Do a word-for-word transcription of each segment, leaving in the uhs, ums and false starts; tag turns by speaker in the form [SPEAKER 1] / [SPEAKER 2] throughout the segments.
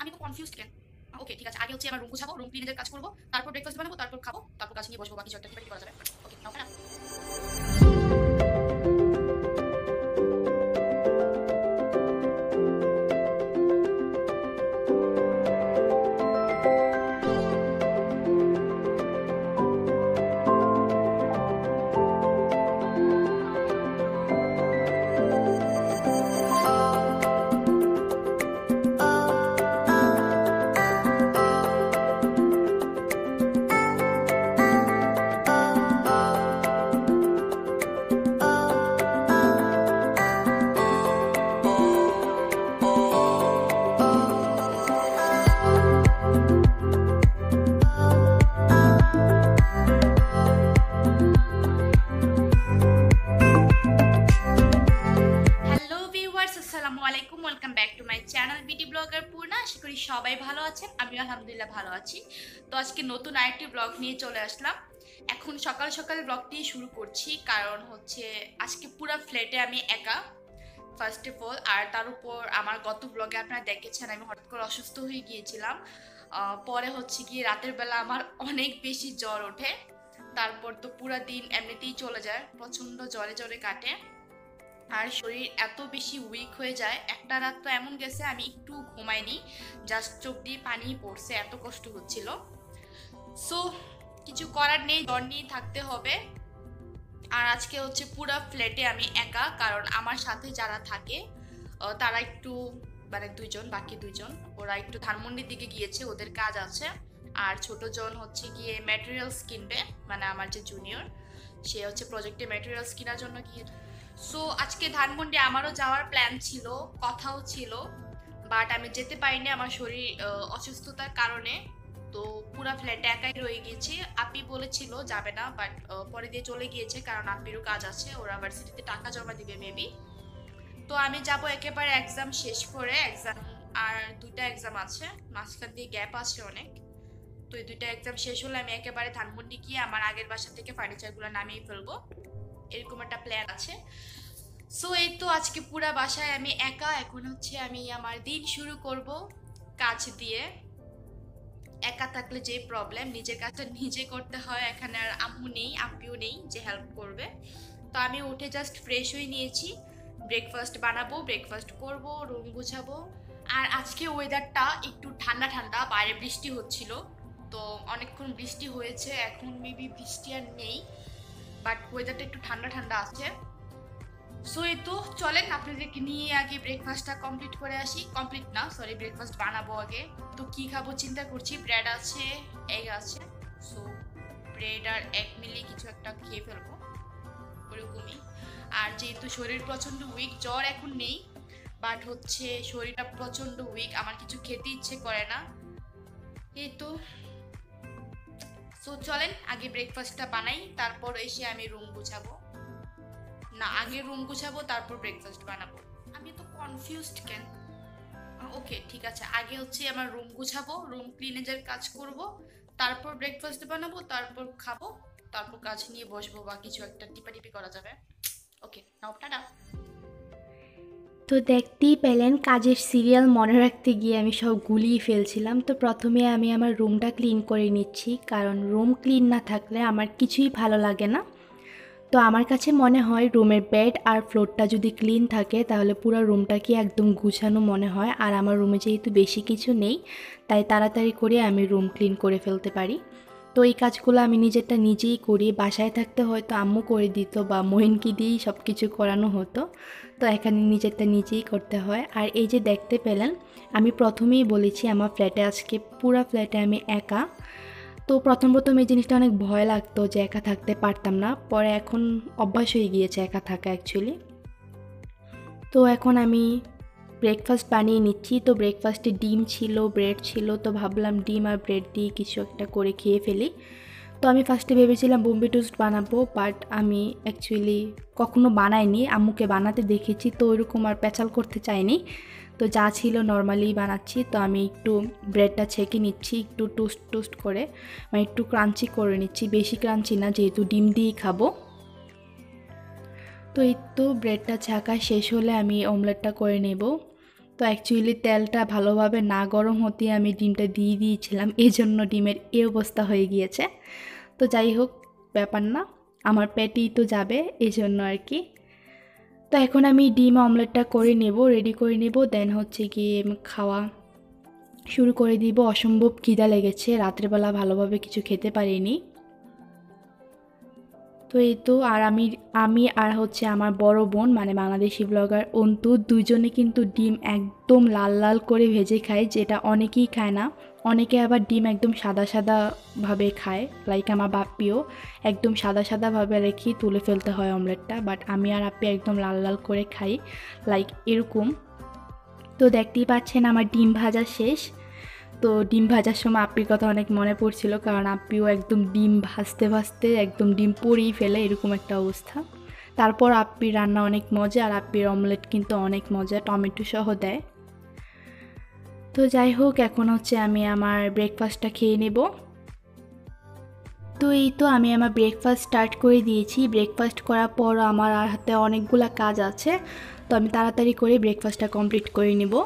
[SPEAKER 1] আমি তো কনফিউজড কেন? ওকে ঠিক আছে, আগে হচ্ছে আমার রুম গুছাবো, রুম ক্লিনের কাজ করবো, তারপর ব্রেকফাস্ট বানাবো, তারপর খাবো, তারপর কাজ নিয়ে বসবো, বাকি কিছু একটা করা যাবে। ওকে নাও না। হ্যালো ভিউয়ার্স, আসসালামু আলাইকুম, welcome back to my channel BT blogger Purna. আশা করি সবাই ভালো আছেন, আমি আলহামদুলিল্লাহ ভালো আছি। তো আজকে নতুন আরেকটি ব্লগ নিয়ে চলে আসলাম। এখন সকাল সকাল ব্লগটি শুরু করছি, কারণ হচ্ছে আজকে পুরো ফ্ল্যাটে আমি একা ফার্স্ট অফ অল। আর তার উপর আমার গত ব্লগে আপনারা দেখেছেন আমি হঠাৎ করে অসুস্থ হয়ে গিয়েছিলাম। পরে হচ্ছে গিয়ে রাতের বেলা আমার অনেক বেশি জ্বর ওঠে, তারপর তো পুরো দিন এমনিতেই চলে যায়, প্রচণ্ড জ্বরে জ্বরে কাটে, আর শরীর এত বেশি উইক হয়ে যায়। একটা রাত তো এমন গেছে আমি একটু ঘুমাইনি, জাস্ট চোখ দিয়ে পানি পড়ছে, এত কষ্ট হচ্ছিল। সো কিছু করার নেই, জ্বর নিয়ে থাকতে হবে। আর আজকে হচ্ছে পুরো ফ্ল্যাটে আমি একা, কারণ আমার সাথে যারা থাকে তারা একটু মানে দুইজন, বাকি দুইজন ওরা একটু ধানমন্ডির দিকে গিয়েছে, ওদের কাজ আছে। আর ছোট জন হচ্ছে গিয়ে ম্যাটেরিয়ালস কিনবে, মানে আমার যে জুনিয়র সে হচ্ছে প্রজেক্টে ম্যাটেরিয়ালস কেনার জন্য গিয়ে। সো আজকে ধানমন্ডি আমারও যাওয়ার প্ল্যান ছিল, কথাও ছিল, বাট আমি যেতে পারিনি আমার শরীর অসুস্থতার কারণে। তো পুরো ফ্ল্যাটে একাই রয়ে গিয়েছি। আপি বলেছিল যাবে না, বাট পরে দিয়ে চলে গিয়েছে, কারণ আপিরও কাজ আছে, ওরা ভার্সিটিতে টাকা জমা দিবে মেবি। তো আমি যাব একেবারে এক্সাম শেষ করে। এক্সাম আর দুইটা এক্সাম আছে, মাঝখান দিয়ে গ্যাপ আছে অনেক। তো এই দুইটা এক্সাম শেষ হলে আমি একেবারে ধানমন্ডি গিয়ে আমার আগের বাসা থেকে ফার্নিচারগুলো নামিয়ে ফেলবো, এরকম একটা প্ল্যান আছে। সো এই তো আজকে পুরা বাসায় আমি একা। এখন হচ্ছে আমি আমার দিন শুরু করব কাজ দিয়ে। একা থাকলে যে প্রবলেম, নিজের কাজটা নিজে করতে হয়। এখানে আর আম্মু নেই, আম্পিও নেই যে হেল্প করবে। তো আমি উঠে জাস্ট ফ্রেশ হয়ে নিয়েছি, ব্রেকফাস্ট বানাবো, ব্রেকফাস্ট করব, রুম গুছাবো। আর আজকে ওয়েদারটা একটু ঠান্ডা ঠান্ডা, বাইরে বৃষ্টি হচ্ছিল, তো অনেকক্ষণ বৃষ্টি হয়েছে, এখন মেবি বৃষ্টি আর নেই, বাট ওয়েদারটা একটু ঠান্ডা ঠান্ডা আছে। সো এই তো চলেন আপনাদেরকে নিয়ে আগে ব্রেকফাস্টটা কমপ্লিট করে আসি। কমপ্লিট না, সরি, ব্রেকফাস্ট বানাবো আগে। তো কি খাবো চিন্তা করছি, ব্রেড আছে, এগ আছে। সো ব্রেড আর এগ মিলিয়ে কিছু একটা খেয়ে ফেলবো ওরকমই। আর যেহেতু শরীর প্রচণ্ড উইক, জ্বর এখন নেই, বাট হচ্ছে শরীরটা প্রচণ্ড উইক, আমার কিছু খেতে ইচ্ছে করে না। এই তো। সো চলেন আগে ব্রেকফাস্টটা বানাই, তারপর এসে আমি রুম গুছাবো। না, আগে রুম গুছাবো তারপর ব্রেকফাস্ট বানাবো। আমি তো কনফিউজড কেন? ওকে ঠিক আছে, আগে হচ্ছে আমার রুম গুছাবো, রুম ক্লিনেজের কাজ করব, তারপর ব্রেকফাস্ট বানাবো, তারপর খাবো, তারপর কাজ নিয়ে বসবো, বা কিছু একটা টিপাটিপি করা যাবে। Okay now, tata.
[SPEAKER 2] তো দেখতেই পেলেন কাজের সিরিয়াল মনে রাখতে গিয়ে আমি সব গুলিয়ে ফেলছিলাম। তো প্রথমে আমি আমার রুমটা ক্লিন করে নিচ্ছি, কারণ রুম ক্লিন না থাকলে আমার কিছুই ভালো লাগে না। তো আমার কাছে মনে হয় রুমের বেড আর ফ্লোরটা যদি ক্লিন থাকে তাহলে পুরো রুমটাকে একদম গুছানো মনে হয়। আর আমার রুমে যেহেতু বেশি কিছু নেই, তাই তাড়াতাড়ি করে আমি রুম ক্লিন করে ফেলতে পারি। তো এই কাজগুলো আমি নিজেরটা নিজেই করি। বাসায় থাকতে হয়তো আম্মু করে দিত বা মহিনকে দিয়েই সব কিছু করানো হতো, তো এখানে নিজেরটা নিজেই করতে হয়। আর এই যে দেখতে পেলেন, আমি প্রথমেই বলেছি আমার ফ্ল্যাটে আজকে পুরো ফ্ল্যাটে আমি একা। তো প্রথম প্রথম এই জিনিসটা অনেক ভয় লাগতো যে একা থাকতে পারতাম না, পরে এখন অভ্যাস হয়ে গিয়েছে একা থাকা অ্যাকচুয়ালি। তো এখন আমি ব্রেকফাস্ট বানিয়ে নিচ্ছি। তো ব্রেকফাস্টে ডিম ছিল, ব্রেড ছিল, তো ভাবলাম ডিম আর ব্রেড দিয়ে কিছু একটা করে খেয়ে ফেলি। তো আমি ফার্স্টে ভেবেছিলাম বোম্বে টোস্ট বানাবো, বাট আমি অ্যাকচুয়ালি কখনো বানাইনি, আম্মুকে বানাতে দেখেছি, তো ওইরকম আর প্যাচাল করতে চাইনি। তো যা ছিল নর্মালি বানাচ্ছি। তো আমি একটু ব্রেডটা ছেঁকে নিচ্ছি, একটু টোস্ট টোস্ট করে, মানে একটু ক্রাঞ্চি করে নিচ্ছি, বেশি ক্রাঞ্চি না, যেহেতু ডিম দিয়েই খাবো। তো এই তো ব্রেডটা ছাকা শেষ হলে আমি অমলেটটা করে নেব। তো অ্যাকচুয়ালি তেলটা ভালোভাবে না গরম হতেই আমি ডিমটা দিয়ে দিয়েছিলাম, এই জন্য ডিমের এই অবস্থা হয়ে গিয়েছে। তো যাই হোক, ব্যাপার না, আমার পেটেই তো যাবে, এই জন্য আর কি। তো এখন আমি ডিম অমলেটটা করে নেব, রেডি করে নেব, দেন হচ্ছে গিয়ে খাওয়া শুরু করে দিব। অসম্ভব খিদা লেগেছে, রাত্রেবেলা ভালোভাবে কিছু খেতে পারিনি। তো এই তো, আর আমি আমি আর হচ্ছে আমার বড় বোন মানে বাংলাদেশি ব্লগার অন্তু, দুজনে কিন্তু ডিম একদম লাল লাল করে ভেজে খায়, যেটা অনেকেই খায় না। অনেকে আবার ডিম একদম সাদা সাদাভাবে খায়, লাইক আমার বাপ্পিও একদম সাদা সাদাভাবে রেখে তুলে ফেলতে হয় অমলেটটা, বাট আমি আর আপ্পি একদম লাল লাল করে খাই, লাইক এরকম। তো দেখতেই পাচ্ছেন আমার ডিম ভাজা শেষ। তো ডিম ভাজার সময় আপ্পির কথা অনেক মনে পড়ছিল, কারণ আপ্পিও একদম ডিম ভাজতে ভাজতে একদম ডিম পুড়িয়ে ফেলে, এরকম একটা অবস্থা। তারপর আপ্পির রান্না অনেক মজা, আর আপ্পির অমলেট কিন্তু অনেক মজা, টমেটো সহ দেয়। তো যাই হোক, এখন হচ্ছে আমি আমার ব্রেকফাস্টটা খেয়ে নেব। তো এই তো আমি আমার ব্রেকফাস্ট স্টার্ট করে দিয়েছি। ব্রেকফাস্ট করার পর আমার আর হাতে অনেকগুলো কাজ আছে, তো আমি তাড়াতাড়ি করে ব্রেকফাস্টটা কমপ্লিট করে নেব।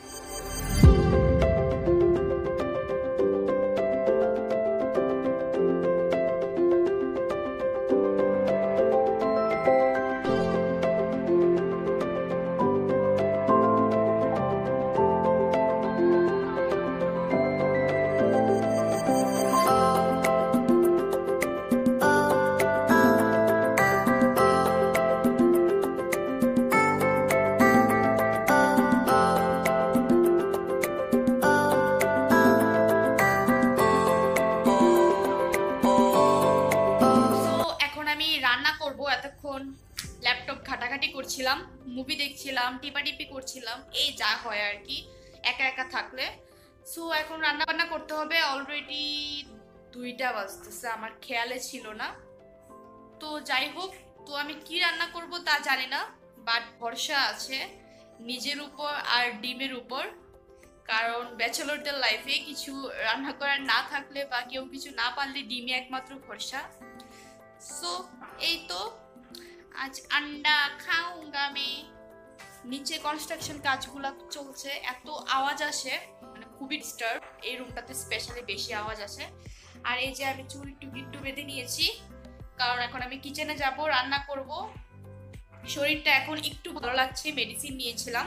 [SPEAKER 1] এতক্ষণ ল্যাপটপ ঘাটাঘাটি করছিলাম, মুভি দেখছিলাম, টিপাটিপি করছিলাম, এই যা হয় আর কি একা একা থাকলে। সো এখন রান্না বান্না করতে হবে। অলরেডি দুইটা বাজতেছে, আমার খেয়ালে ছিল না। তো যাই হোক, তো আমি কি রান্না করব তা জানি না, বাট ভরসা আছে নিজের উপর আর ডিমের উপর, কারণ ব্যাচেলরদের লাইফে কিছু রান্না করার না থাকলে বা কেউ কিছু না পারলে ডিমই একমাত্র ভরসা। সো এই তো, আজ আন্ডা খাউঙ্গা মে। নিচে কনস্ট্রাকশন কাজগুলো চলছে, এত আওয়াজ আসে, মানে খুবই ডিস্টার্ব এই রুমটাতে, স্পেশালি বেশি আওয়াজ আসে। আর এই যে আমি চুল একটু একটু বেঁধে নিয়েছি, কারণ এখন আমি কিচেনে যাব, রান্না করব। শরীরটা এখন একটু ভালো লাগছে, মেডিসিন নিয়েছিলাম।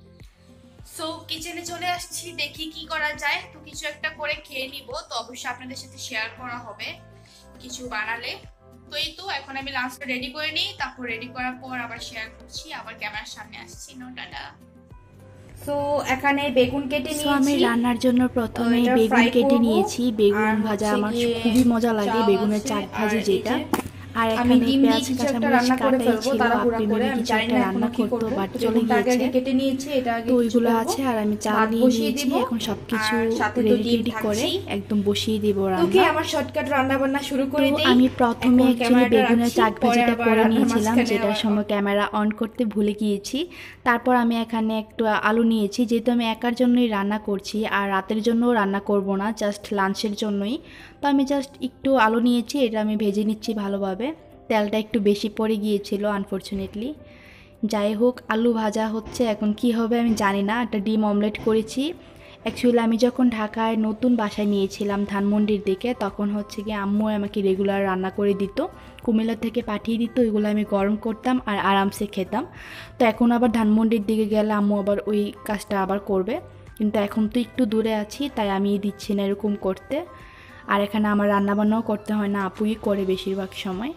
[SPEAKER 1] সো কিচেনে চলে আসছি, দেখি কি করা যায়। তো কিছু একটা করে খেয়ে নিব, তো অবশ্যই আপনাদের সাথে শেয়ার করা হবে কিছু বানালে। তো এই তো, এখন আমি লাঞ্চটা রেডি করে নিই, তারপর রেডি করার পর আবার শেয়ার করছি, আবার ক্যামেরার সামনে আসছি। No tata. সো এখানে বেগুন কেটে নিয়েছি,
[SPEAKER 2] আমি রান্নার জন্য প্রথমে বেগুন কেটে নিয়েছি। বেগুন ভাজা আমার খুবই মজা লাগে, বেগুনের চাক ভাজি যেটা। আর এখানে পেঁয়াজ কাঁচামরিচ কাটাই ছিল, আপনি মিলে কিছু একটা রান্না করতো, বাট চলে গিয়েছে।
[SPEAKER 1] কেটে নিয়েছি, এটা
[SPEAKER 2] তো ওইগুলো আছে, আর আমি চাল নিয়ে নিয়েছি। এখন সবকিছু রেডি করে একদম বসিয়ে দিব রান্না।
[SPEAKER 1] ওকে, আমার শর্টকাট রান্না বান্না শুরু করে দেই।
[SPEAKER 2] আমি প্রথমে অ্যাকচুয়ালি বেগুনের চাক ভাজিটা করে নিয়েছিলাম, যেটার সময় ক্যামেরা অন করতে ভুলে গিয়েছি। তারপর আমি এখানে একটু আলু নিয়েছি, যেহেতু আমি একার জন্যই রান্না করছি আর রাতের জন্যও রান্না করব না, জাস্ট লাঞ্চের জন্যই। তো আমি জাস্ট একটু আলু নিয়েছি, এটা আমি ভেজে নিচ্ছি ভালোভাবে। তেলটা একটু বেশি পড়ে গিয়েছিল আনফর্চুনেটলি। যাই হোক, আলু ভাজা হচ্ছে, এখন কি হবে আমি জানি না। একটা ডিম অমলেট করেছি। অ্যাকচুয়ালি আমি যখন ঢাকায় নতুন বাসায় নিয়েছিলাম ধানমন্ডির দিকে, তখন হচ্ছে কি আম্মু আমাকে রেগুলার রান্না করে দিত, কুমিল্লা থেকে পাঠিয়ে দিত, ওইগুলো আমি গরম করতাম আর আরামসে খেতাম। তো এখন আবার ধানমন্ডির দিকে গেলে আম্মু আবার ওই কাজটা আবার করবে, কিন্তু এখন তো একটু দূরে আছি, তাই আমি দিচ্ছি না এরকম করতে। আর এখানে আমার রান্নাবান্নাও করতে হয় না, আপুই করে বেশিরভাগ সময়।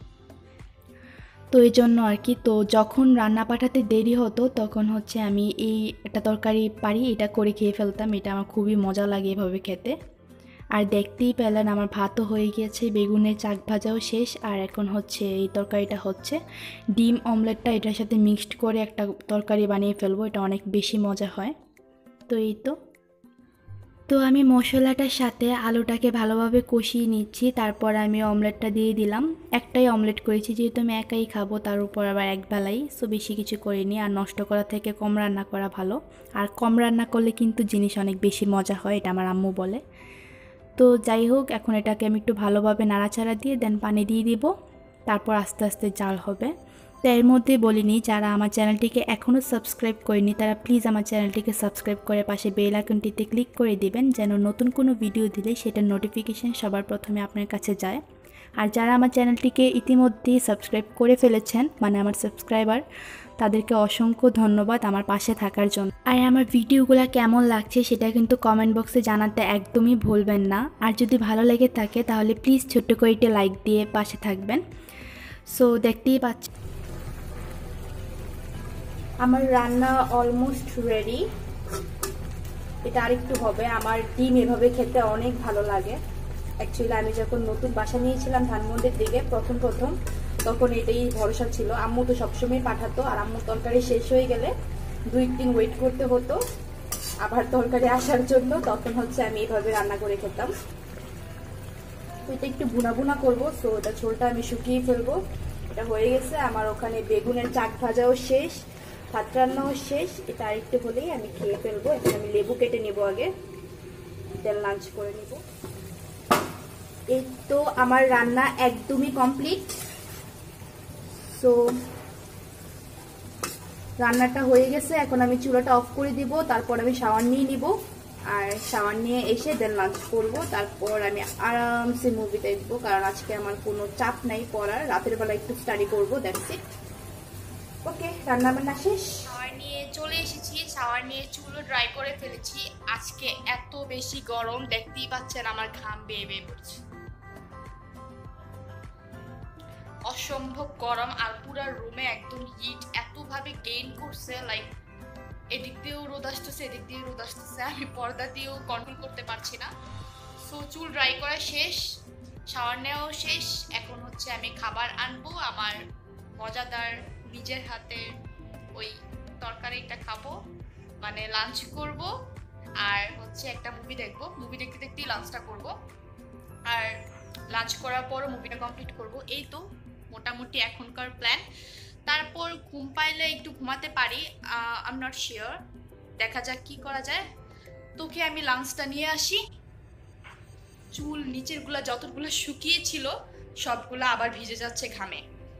[SPEAKER 2] তো এই জন্য আর কি, তো যখন রান্না পাঠাতে দেরি হতো তখন হচ্ছে আমি এই একটা তরকারি পারি এটা করে খেয়ে ফেলতাম, এটা আমার খুবই মজা লাগে এভাবে খেতে। আর দেখতেই পেলেন আমার ভাতও হয়ে গিয়েছে, বেগুনের চাক ভাজাও শেষ, আর এখন হচ্ছে এই তরকারিটা হচ্ছে ডিম অমলেটটা এটার সাথে মিক্সড করে একটা তরকারি বানিয়ে ফেলবো, এটা অনেক বেশি মজা হয়। তো এই তো তো আমি মশলাটার সাথে আলুটাকে ভালোভাবে কষিয়ে নিচ্ছি, তারপর আমি অমলেটটা দিয়ে দিলাম। একটাই অমলেট করেছি, যেহেতু আমি একাই খাবো, তার উপর আবার এক বেলাই, সো বেশি কিছু করিনি। আর নষ্ট করা থেকে কম রান্না করা ভালো, আর কম রান্না করলে কিন্তু জিনিস অনেক বেশি মজা হয়, এটা আমার আম্মু বলে। তো যাই হোক, এখন এটাকে আমি একটু ভালোভাবে নাড়াচাড়া দিয়ে দেন পানি দিয়ে দিব, তারপর আস্তে আস্তে জাল হবে। তো এর মধ্যে বলিনি, যারা আমার চ্যানেলটিকে এখনও সাবস্ক্রাইব করেনি তারা প্লিজ আমার চ্যানেলটিকে সাবস্ক্রাইব করে পাশে বেল আইকনটিতে ক্লিক করে দিবেন, যেন নতুন কোনো ভিডিও দিলে সেটার নোটিফিকেশান সবার প্রথমে আপনার কাছে যায়। আর যারা আমার চ্যানেলটিকে ইতিমধ্যেই সাবস্ক্রাইব করে ফেলেছেন, মানে আমার সাবস্ক্রাইবার, তাদেরকে অসংখ্য ধন্যবাদ আমার পাশে থাকার জন্য। আর আমার ভিডিওগুলো কেমন লাগছে সেটা কিন্তু কমেন্ট বক্সে জানাতে একদমই ভুলবেন না। আর যদি ভালো লেগে থাকে তাহলে প্লিজ ছোট্ট করে একটা লাইক দিয়ে পাশে থাকবেন। সো দেখতেই পাচ্ছি আমার রান্না অলমোস্ট রেডি। এটা আরেকটু হবে। আমার ডিম এভাবে খেতে অনেক ভালো লাগে। অ্যাকচুয়ালি আমি যখন নতুন বাসা নিয়েছিলাম ধানমন্ডির দিকে প্রথম প্রথম, তখন এটাই ভরসা ছিল। আম্মু তো সবসময় পাঠাতো, আর আম্মুর তরকারি শেষ হয়ে গেলে দুই দিন ওয়েট করতে হতো আবার তরকারি আসার জন্য। তখন হচ্ছে আমি এইভাবে রান্না করে খেতাম। তো এটা একটু বুনা বুনা করবো, সো এটা ঝোলটা আমি শুকিয়ে ফেলবো। এটা হয়ে গেছে। আমার ওখানে বেগুনের চাক ভাজাও শেষ, ভাত রান্নাও শেষ। এটা আরেকটু হলেই আমি খেয়ে ফেলবো। এখন আমি লেবু কেটে নিব আগে, দেন লাঞ্চ করে নিব। এই তো আমার রান্না একদমই কমপ্লিট। সো রান্নাটা হয়ে গেছে। এখন আমি চুলাটা অফ করে দিব, তারপর আমি শাওয়ার নিয়ে নিব। আর শাওয়ার নিয়ে এসে দেন লাঞ্চ করব। তারপর আমি আরামসে মুভি দেখবো, কারণ আজকে আমার কোনো চাপ নাই পড়ার। রাতের বেলা একটু স্টাডি করবো, দ্যাটস ইট। ওকে, রান্না বান্না শেষ। শাওয়ার নিয়ে চলে এসেছি। শাওয়ার নিয়ে চুলও ড্রাই করে ফেলেছি। আজকে এত বেশি গরম, দেখতেই পাচ্ছেন আমার ঘাম বেয়ে বেয়ে পড়ছে। অসম্ভব গরম। আর পুরা রুমে একদম হিট এতভাবে গেইন করছে, লাইক এদিক দিয়েও রোদ আসতেছে, এদিক দিয়েও রোদ আসতেছে। আমি পর্দা দিয়েও কন্ট্রোল করতে পারছি না। সো চুল ড্রাই করা শেষ, শাওয়ার নেওয়াও শেষ। এখন হচ্ছে আমি খাবার আনবো, আমার মজাদার নিজের হাতে ওই তরকারিটা খাবো, মানে লাঞ্চ করব। আর হচ্ছে একটা মুভি দেখবো, মুভি দেখতে দেখতেই লাঞ্চটা করব। আর লাঞ্চ করার পরও মুভিটা কমপ্লিট করব। এই তো মোটামুটি এখনকার প্ল্যান। তারপর ঘুম পাইলে একটু ঘুমাতে পারি, আই এম নট শিওর, দেখা যাক কি করা যায়। তোকে আমি লাঞ্চটা নিয়ে আসি। চুল নিচেরগুলো যতগুলো শুকিয়েছিল সবগুলো আবার ভিজে যাচ্ছে ঘামে।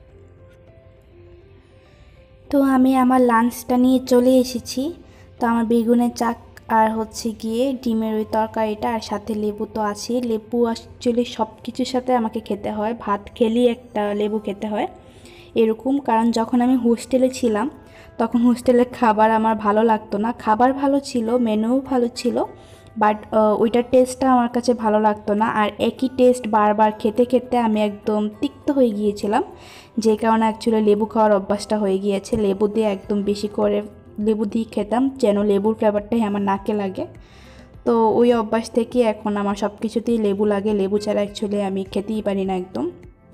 [SPEAKER 2] তো আমি আমার লাঞ্চটা নিয়ে চলে এসেছি। তো আমার বেগুনের চাক আর হচ্ছে গিয়ে ডিমের ওই তরকারিটা, আর সাথে লেবু তো আছে। লেবু অ্যাকচুয়ালি সব কিছুর সাথে আমাকে খেতে হয়, ভাত খেলেই একটা লেবু খেতে হয় এরকম। কারণ যখন আমি হোস্টেলে ছিলাম তখন হোস্টেলের খাবার আমার ভালো লাগতো না। খাবার ভালো ছিল, মেনুও ভালো ছিল, বাট ওইটার টেস্টটা আমার কাছে ভালো লাগতো না। আর একই টেস্ট বারবার খেতে খেতে আমি একদম তিক্ত হয়ে গিয়েছিলাম, যে কারণে অ্যাকচুয়ালি লেবু খাওয়ার অভ্যাসটা হয়ে গিয়েছে। লেবু দিয়ে একদম বেশি করে লেবু দিয়ে খেতাম, যেন লেবুর ফ্লেভারটাই আমার নাকে লাগে। তো ওই অভ্যাস থেকে এখন আমার সব কিছুতেই লেবু লাগে। লেবু ছাড়া অ্যাকচুয়ালি আমি খেতেই পারি না একদম।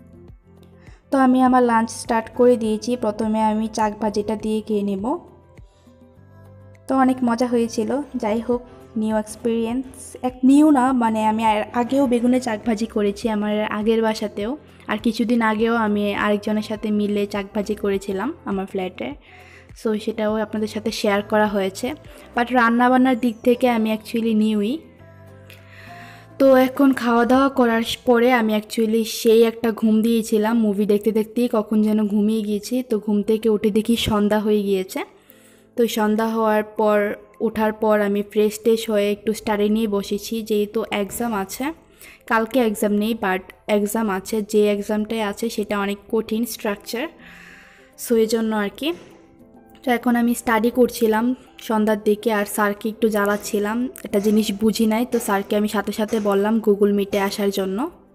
[SPEAKER 2] তো আমি আমার লাঞ্চ স্টার্ট করে দিয়েছি। প্রথমে আমি চাক ভাজিটা দিয়ে খেয়ে নেব। তো অনেক মজা হয়েছিল। যাই হোক, নিউ এক্সপিরিয়েন্স, এক নিউ না, মানে আমি আগেও বেগুনের চাক ভাজি করেছি আমার আগের বাসাতেও। আর কিছুদিন আগেও আমি আরেকজনের সাথে মিলে চাক ভাজি করেছিলাম আমার ফ্ল্যাটে। সো সেটাও আপনাদের সাথে শেয়ার করা হয়েছে। বাট রান্নাবান্নার দিক থেকে আমি অ্যাকচুয়ালি নিউই। তো এখন খাওয়া দাওয়া করার পরে আমি অ্যাকচুয়ালি সেই একটা ঘুম দিয়েছিলাম। মুভি দেখতে দেখতেই কখন যেন ঘুমিয়ে গিয়েছি। তো ঘুম থেকে উঠে দেখি সন্ধ্যা হয়ে গিয়েছে। তো সন্ধ্যা হওয়ার পর ওঠার পর আমি ফ্রেশ ট্রেশ হয়ে একটু স্টাডি নিয়ে বসেছি, যেহেতু এক্সাম আছে। কালকে এক্সাম নেই, বাট এক্সাম আছে। যে এক্সামটাই আছে সেটা অনেক কঠিন স্ট্রাকচার, সো এই জন্য আর কি। তো এখন আমি স্টাডি করছিলাম সন্ধ্যার দিকে, আর স্যারকে একটু জ্বালাচ্ছিলাম, একটা জিনিস বুঝি নাই। তো স্যারকে আমি সাথে সাথে বললাম গুগল মিটে আসার জন্য।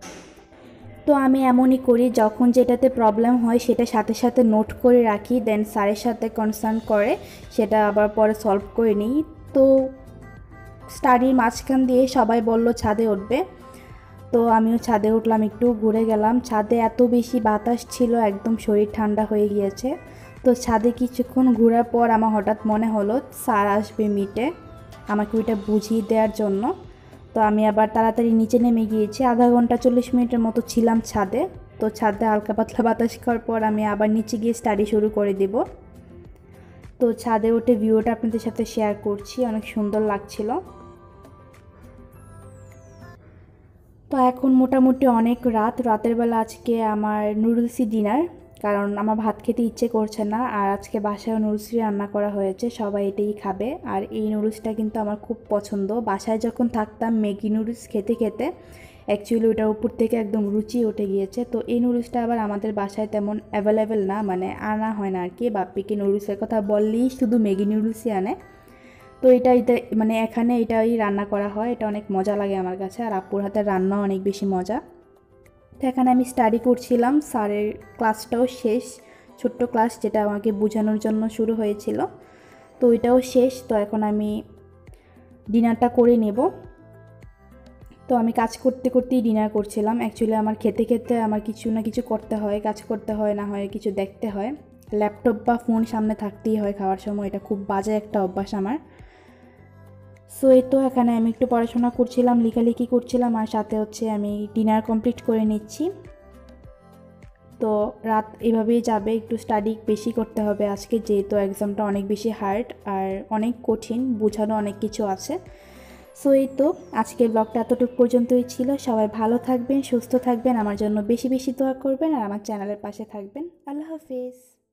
[SPEAKER 2] তো আমি এমনই করি, যখন যেটাতে প্রবলেম হয় সেটা সাথে সাথে নোট করে রাখি, দেন স্যারের সাথে কনসার্ন করে সেটা আবার পরে সলভ করে নিই। তো স্টাডির মাঝখান দিয়ে সবাই বলল ছাদে উঠবে, তো আমিও ছাদে উঠলাম, একটু ঘুরে গেলাম। ছাদে এত বেশি বাতাস ছিল, একদম শরীর ঠান্ডা হয়ে গিয়েছে। তো ছাদে কিছুক্ষণ ঘোরার পর আমার হঠাৎ মনে হলো স্যার আসবে মিটে আমাকে ওইটা বুঝিয়ে দেওয়ার জন্য। তো আমি আবার তাড়াতাড়ি নিচে নেমে গিয়েছি। আধা ঘন্টা চল্লিশ মিনিটের মতো ছিলাম ছাদে। তো ছাদে হালকা পাতলা বাতাস খাওয়ার পর আমি আবার নিচে গিয়ে স্টাডি শুরু করে দেব। তো ছাদে উঠে ভিউটা আপনাদের সাথে শেয়ার করছি, অনেক সুন্দর লাগছিল। তো এখন মোটামুটি অনেক রাত, রাতের বেলা আজকে আমার নুডলসই ডিনার। কারণ আমার ভাত খেতে ইচ্ছে করছে না। আর আজকে বাসায় নুডলসই রান্না করা হয়েছে, সবাই এটাই খাবে। আর এই নুডলসটা কিন্তু আমার খুব পছন্দ। বাসায় যখন থাকতাম ম্যাগি নুডলস খেতে খেতে অ্যাকচুয়ালি ওটার উপর থেকে একদম রুচি উঠে গিয়েছে। তো এই নুডলসটা আবার আমাদের বাসায় তেমন অ্যাভেলেবেল না, মানে আনা হয় না আর কি। বাপ্পিকে নুডলসের কথা বললেই শুধু ম্যাগি নুডলসই আনে। তো এটা এটা মানে এখানে এটাই রান্না করা হয়, এটা অনেক মজা লাগে আমার কাছে। আর আপুর হাতের রান্নাও অনেক বেশি মজা। তো এখানে আমি স্টাডি করছিলাম, স্যারের ক্লাসটাও শেষ, ছোট্ট ক্লাস যেটা আমাকে বোঝানোর জন্য শুরু হয়েছিল, তো ওইটাও শেষ। তো এখন আমি ডিনারটা করে নেব। তো আমি কাজ করতে করতেই ডিনার করছিলাম। অ্যাকচুয়ালি আমার খেতে খেতে আমার কিছু না কিছু করতে হয়, কাজ করতে হয়, না হয় কিছু দেখতে হয়। ল্যাপটপ বা ফোন সামনে থাকতেই হয় খাওয়ার সময়, এটা খুব বাজে একটা অভ্যাস আমার। সো এই তো এখানে আমি একটু পড়াশোনা করছিলাম, লেখালেখি করছিলাম, আর সাথে হচ্ছে আমি ডিনার কমপ্লিট করে নিচ্ছি। তো রাত এভাবেই যাবে, একটু স্টাডি বেশি করতে হবে আজকে, যেহেতু এক্সামটা অনেক বেশি হার্ড আর অনেক কঠিন, বোঝানো অনেক কিছু আছে। সো এই তো আজকের ব্লগটা এতটুকু পর্যন্তই ছিল। সবাই ভালো থাকবেন, সুস্থ থাকবেন, আমার জন্য বেশি বেশি দোয়া করবেন, আর আমার চ্যানেলের পাশে থাকবেন। আল্লাহ হাফেজ।